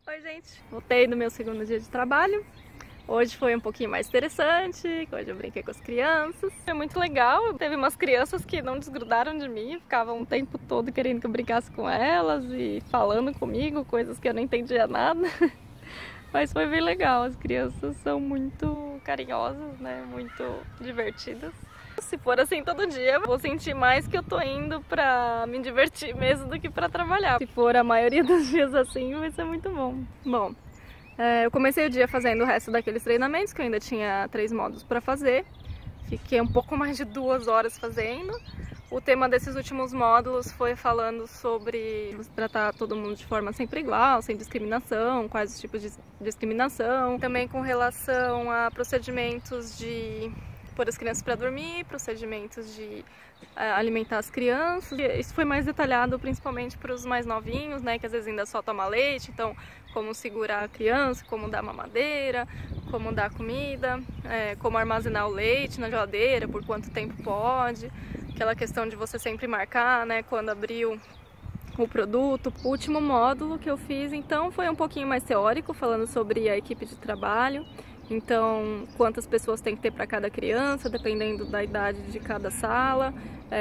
Oi, gente! Voltei no meu segundo dia de trabalho. Hoje foi um pouquinho mais interessante, hoje eu brinquei com as crianças. Foi muito legal, teve umas crianças que não desgrudaram de mim, ficavam o tempo todo querendo que eu brincasse com elas e falando comigo, coisas que eu não entendia nada. Mas foi bem legal, as crianças são muito carinhosas, né? Muito divertidas. Se for assim todo dia, eu vou sentir mais que eu tô indo pra me divertir mesmo do que pra trabalhar. Se for a maioria dos dias assim, vai ser muito bom. Bom, eu comecei o dia fazendo o resto daqueles treinamentos, que eu ainda tinha 3 módulos pra fazer. Fiquei um pouco mais de 2 horas fazendo. O tema desses últimos módulos foi falando sobre tratar todo mundo de forma sempre igual, sem discriminação, quais os tipos de discriminação. Também com relação a procedimentos de pôr as crianças para dormir, procedimentos de alimentar as crianças. Isso foi mais detalhado principalmente para os mais novinhos, né, que às vezes ainda só toma leite, então como segurar a criança, como dar mamadeira, como dar comida, como armazenar o leite na geladeira, por quanto tempo pode, aquela questão de você sempre marcar, né, quando abriu o produto. O último módulo que eu fiz então foi um pouquinho mais teórico, falando sobre a equipe de trabalho. Então, quantas pessoas tem que ter para cada criança, dependendo da idade de cada sala.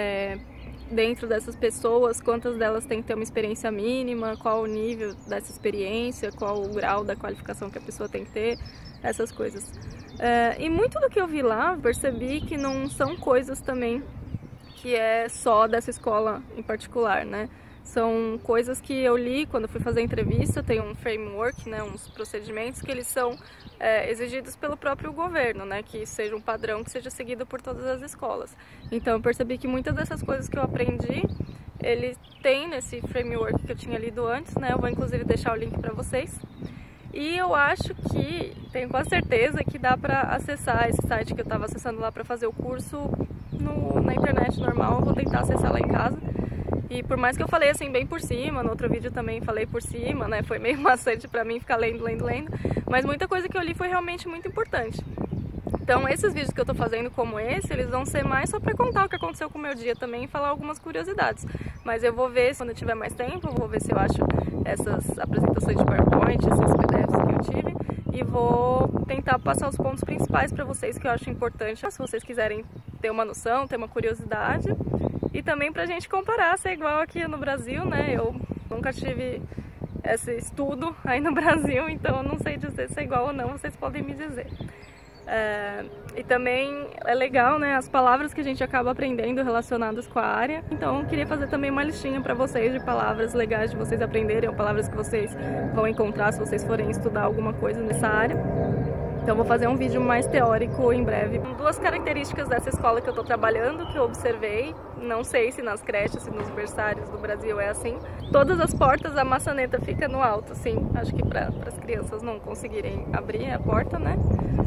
Dentro dessas pessoas, quantas delas têm que ter uma experiência mínima, qual o nível dessa experiência, qual o grau da qualificação que a pessoa tem que ter, essas coisas. E muito do que eu vi lá, percebi que não são coisas também que é só dessa escola em particular, né? São coisas que eu li quando eu fui fazer a entrevista, tem um framework, né, uns procedimentos que eles são exigidos pelo próprio governo, né, que seja um padrão que seja seguido por todas as escolas. Então eu percebi que muitas dessas coisas que eu aprendi, ele tem nesse framework que eu tinha lido antes, né, eu vou inclusive deixar o link para vocês. E eu acho que, tenho quase certeza que dá para acessar esse site que eu estava acessando lá para fazer o curso na internet normal, eu vou tentar acessar lá em casa. E por mais que eu falei assim bem por cima, no outro vídeo também falei por cima, né, foi meio maçante pra mim ficar lendo, mas muita coisa que eu li foi realmente muito importante. Então esses vídeos que eu tô fazendo como esse, eles vão ser mais só pra contar o que aconteceu com o meu dia também e falar algumas curiosidades. Mas eu vou ver, quando eu tiver mais tempo, eu vou ver se eu acho essas apresentações de PowerPoint, esses PDFs que eu tive, e vou tentar passar os pontos principais pra vocês que eu acho importante, se vocês quiserem ter uma noção, ter uma curiosidade. E também pra gente comparar, se é igual aqui no Brasil, né? Eu nunca tive esse estudo aí no Brasil, então eu não sei dizer se é igual ou não, vocês podem me dizer. E também é legal, né, as palavras que a gente acaba aprendendo relacionadas com a área. Então eu queria fazer também uma listinha pra vocês de palavras legais de vocês aprenderem, ou palavras que vocês vão encontrar se vocês forem estudar alguma coisa nessa área. Então vou fazer um vídeo mais teórico em breve. 2 características dessa escola que eu tô trabalhando, que eu observei, não sei se nas creches e nos berçários do Brasil é assim. Todas as portas, a maçaneta fica no alto, assim, acho que para as crianças não conseguirem abrir a porta, né?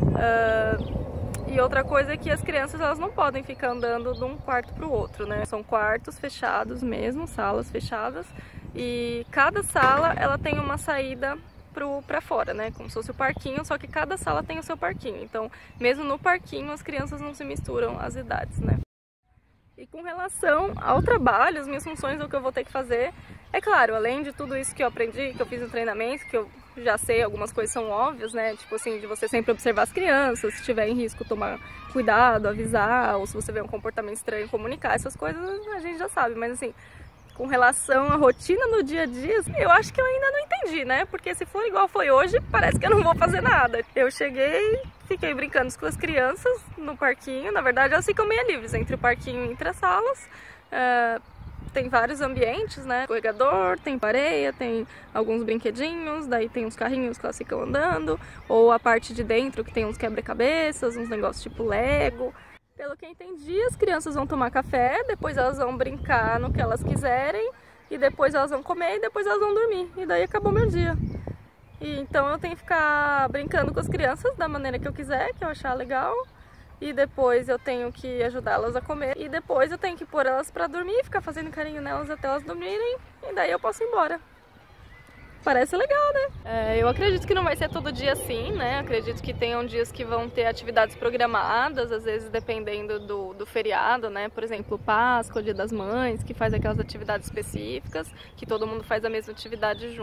E outra coisa é que as crianças elas não podem ficar andando de um quarto para o outro, né? São quartos fechados mesmo, salas fechadas, e cada sala ela tem uma saída pra fora, né? Como se fosse o parquinho, só que cada sala tem o seu parquinho. Então, mesmo no parquinho, as crianças não se misturam as idades, né? E com relação ao trabalho, as minhas funções, o que eu vou ter que fazer, é claro, além de tudo isso que eu aprendi, que eu fiz no treinamento, que eu já sei, algumas coisas são óbvias, né? Tipo assim, de você sempre observar as crianças, se tiver em risco, tomar cuidado, avisar, ou se você vê um comportamento estranho, comunicar, essas coisas a gente já sabe, mas assim, com relação à rotina no dia a dia, eu acho que eu ainda não entendi, né? Porque se for igual foi hoje, parece que eu não vou fazer nada. Eu cheguei, fiquei brincando com as crianças no parquinho. Na verdade, elas ficam meio livres entre o parquinho e entre as salas. Tem vários ambientes, né? Escorregador, tem areia, tem alguns brinquedinhos, daí tem uns carrinhos que elas ficam andando, ou a parte de dentro que tem uns quebra-cabeças, uns negócios tipo Lego. Pelo que eu entendi, as crianças vão tomar café, depois elas vão brincar no que elas quiserem, e depois elas vão comer, e depois elas vão dormir. E daí acabou meu dia. E então eu tenho que ficar brincando com as crianças da maneira que eu quiser, que eu achar legal. E depois eu tenho que ajudá-las a comer. E depois eu tenho que pôr elas pra dormir, ficar fazendo carinho nelas até elas dormirem. E daí eu posso ir embora. Parece legal, né? Eu acredito que não vai ser todo dia assim, né? Acredito que tenham dias que vão ter atividades programadas, às vezes dependendo do feriado, né? Por exemplo, Páscoa, Dia das Mães, que faz aquelas atividades específicas, que todo mundo faz a mesma atividade junto.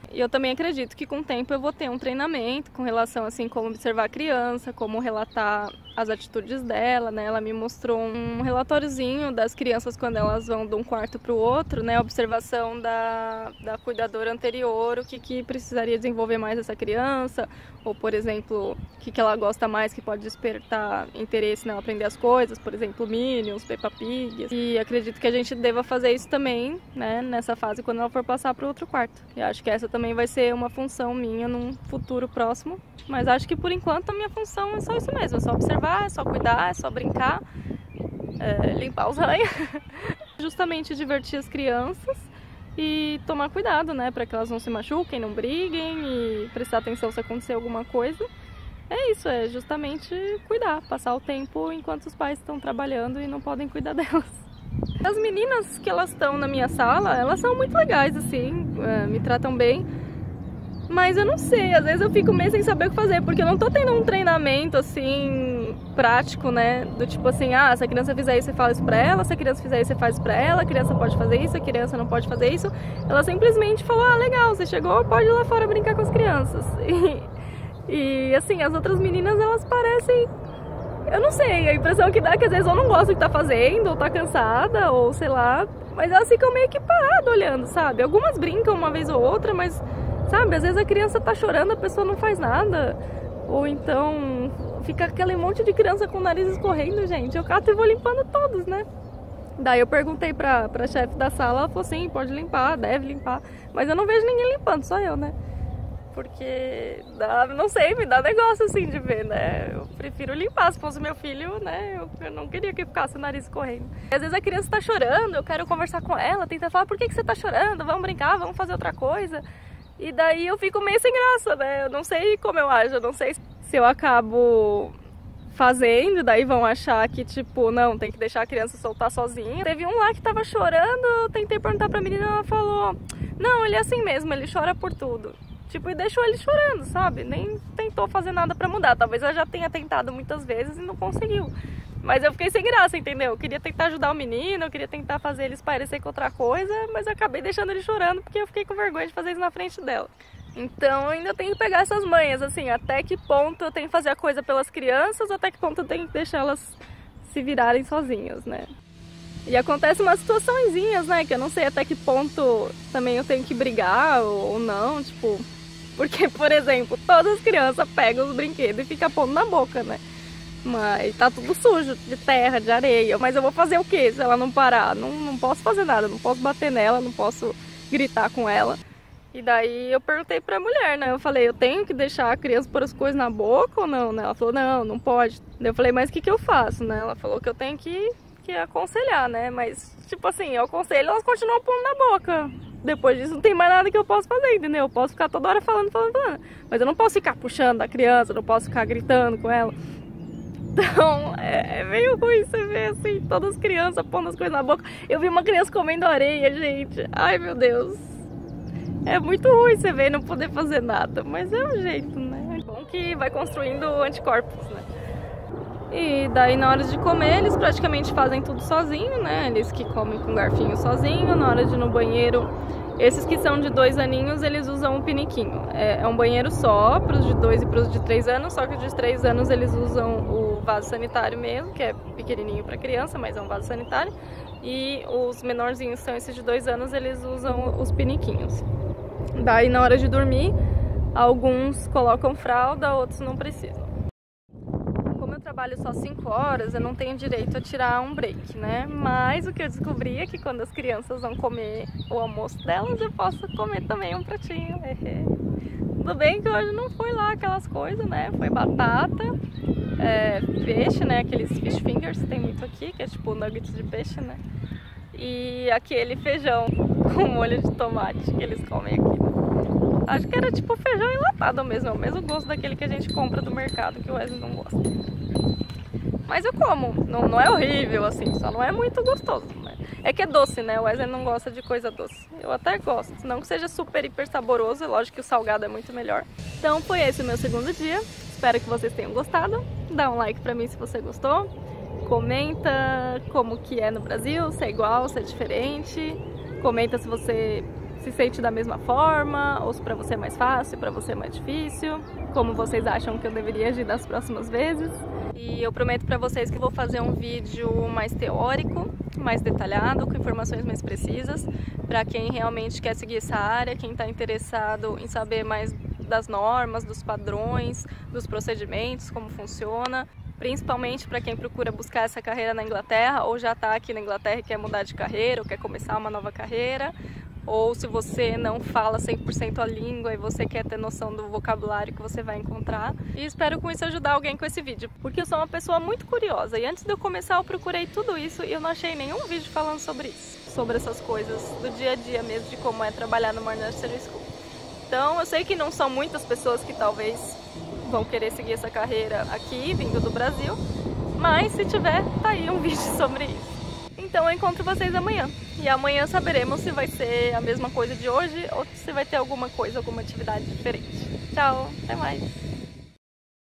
E eu também acredito que com o tempo eu vou ter um treinamento com relação assim como observar a criança, como relatar as atitudes dela, né? Ela me mostrou um relatóriozinho das crianças quando elas vão de um quarto para o outro, né? Observação da cuidadora anterior, o que precisaria desenvolver mais essa criança, ou por exemplo, o que ela gosta mais que pode despertar interesse nela aprender as coisas, por exemplo, Minions, Peppa Pig. E acredito que a gente deva fazer isso também, né? Nessa fase quando ela for passar para o outro quarto. E acho que essa também vai ser uma função minha num futuro próximo, mas acho que por enquanto a minha função é só isso mesmo, é só observar, é só cuidar, é só brincar, limpar os ranhos, justamente divertir as crianças e tomar cuidado, né, para que elas não se machuquem, não briguem e prestar atenção se acontecer alguma coisa. É isso, é justamente cuidar, passar o tempo enquanto os pais estão trabalhando e não podem cuidar delas. As meninas que elas estão na minha sala, elas são muito legais, assim, me tratam bem. Mas eu não sei, às vezes eu fico meio sem saber o que fazer, porque eu não tô tendo um treinamento, assim, prático, né? Do tipo assim, se a criança fizer isso, você fala isso pra ela, se a criança fizer isso, você faz isso pra ela, a criança pode fazer isso, a criança não pode fazer isso. Ela simplesmente falou, legal, você chegou, pode ir lá fora brincar com as crianças. E assim, as outras meninas, elas parecem... Eu não sei, a impressão que dá é que às vezes ou não gosta do que tá fazendo, ou tá cansada, ou sei lá. Mas elas ficam meio que paradas olhando, sabe? Algumas brincam uma vez ou outra, mas... Sabe, às vezes a criança tá chorando, a pessoa não faz nada. Ou então fica aquele monte de criança com o nariz escorrendo, gente. Eu cato e vou limpando todos, né? Daí eu perguntei pra chefe da sala, ela falou assim, pode limpar, deve limpar. Mas eu não vejo ninguém limpando, só eu, né? Porque, não sei, me dá negócio assim de ver, né? Eu prefiro limpar, se fosse meu filho, né? Eu não queria que ficasse o nariz correndo. Às vezes a criança tá chorando, eu quero conversar com ela, tentar falar, por que você tá chorando? Vamos brincar, vamos fazer outra coisa. E daí eu fico meio sem graça, né? Eu não sei como eu ajo, eu não sei se eu acabo fazendo, daí vão achar que, tipo, não, tem que deixar a criança soltar sozinha. Teve um lá que tava chorando, eu tentei perguntar pra menina, ela falou, não, ele é assim mesmo, ele chora por tudo. Tipo, e deixou ele chorando, sabe? Nem tentou fazer nada pra mudar. Talvez ela já tenha tentado muitas vezes e não conseguiu. Mas eu fiquei sem graça, entendeu? Eu queria tentar ajudar o menino, eu queria tentar fazer eles parecer com outra coisa, mas eu acabei deixando ele chorando porque eu fiquei com vergonha de fazer isso na frente dela. Então eu ainda tenho que pegar essas manhas, assim, até que ponto eu tenho que fazer a coisa pelas crianças, até que ponto eu tenho que deixar elas se virarem sozinhas, né? E acontece umas situaçõezinhas, né, que eu não sei até que ponto também eu tenho que brigar ou não, tipo... Porque, por exemplo, todas as crianças pegam os brinquedos e ficam pondo na boca, né? Mas tá tudo sujo, de terra, de areia. Mas eu vou fazer o quê se ela não parar? Não posso fazer nada, não posso bater nela, não posso gritar com ela. E daí eu perguntei pra mulher, né? Eu falei, eu tenho que deixar a criança pôr as coisas na boca ou não, né? Ela falou, não pode. Daí eu falei, mas o que eu faço, né? Ela falou que eu tenho que aconselhar, né? Mas, tipo assim, eu aconselho, elas continuam pondo na boca. Depois disso não tem mais nada que eu possa fazer, entendeu? Eu posso ficar toda hora falando. Mas eu não posso ficar puxando a criança, eu não posso ficar gritando com ela. Então, é meio ruim você ver, assim, todas as crianças pondo as coisas na boca. Eu vi uma criança comendo areia, gente. Ai, meu Deus. É muito ruim você ver e não poder fazer nada. Mas é um jeito, né? É bom que vai construindo anticorpos, né? E daí, na hora de comer, eles praticamente fazem tudo sozinho, né? Eles que comem com garfinho sozinho. Na hora de ir no banheiro, esses que são de 2 aninhos, eles usam um piniquinho. É um banheiro só, para os de 2 e para os de 3 anos, só que os de 3 anos eles usam o vaso sanitário mesmo, que é pequenininho para criança, mas é um vaso sanitário. E os menorzinhos, são esses de 2 anos, eles usam os piniquinhos. Daí, na hora de dormir, alguns colocam fralda, outros não precisam. Como eu trabalho só 5 horas, eu não tenho direito a tirar um break, né? Mas o que eu descobri é que quando as crianças vão comer o almoço delas, eu posso comer também um pratinho. Tudo bem que hoje não foi lá aquelas coisas, né? Foi batata, peixe, né? Aqueles fish fingers, tem muito aqui, que é tipo nuggets de peixe, né? E aquele feijão com molho de tomate que eles comem aqui. Acho que era tipo feijão enlatado mesmo, é o mesmo gosto daquele que a gente compra do mercado, que o Wesley não gosta. Mas eu como, não é horrível assim, só não é muito gostoso, né? É que é doce, né? O Wesley não gosta de coisa doce. Eu até gosto, não que seja super hiper saboroso, é lógico que o salgado é muito melhor. Então foi esse o meu segundo dia, espero que vocês tenham gostado. Dá um like pra mim se você gostou, comenta como que é no Brasil, se é igual, se é diferente, comenta se você se sente da mesma forma, ou se pra você é mais fácil, pra você é mais difícil, como vocês acham que eu deveria agir das próximas vezes. E eu prometo pra vocês que vou fazer um vídeo mais teórico, mais detalhado, com informações mais precisas, pra quem realmente quer seguir essa área, quem tá interessado em saber mais das normas, dos padrões, dos procedimentos, como funciona. Principalmente para quem procura buscar essa carreira na Inglaterra, ou já está aqui na Inglaterra e quer mudar de carreira, ou quer começar uma nova carreira, ou se você não fala 100% a língua e você quer ter noção do vocabulário que você vai encontrar. E espero com isso ajudar alguém com esse vídeo, porque eu sou uma pessoa muito curiosa e antes de eu começar eu procurei tudo isso e eu não achei nenhum vídeo falando sobre isso, sobre essas coisas do dia a dia mesmo, de como é trabalhar numa nursery school. Então eu sei que não são muitas pessoas que talvez vão querer seguir essa carreira aqui, vindo do Brasil, mas se tiver, tá aí um vídeo sobre isso. Então eu encontro vocês amanhã, e amanhã saberemos se vai ser a mesma coisa de hoje ou se vai ter alguma coisa, alguma atividade diferente. Tchau, até mais!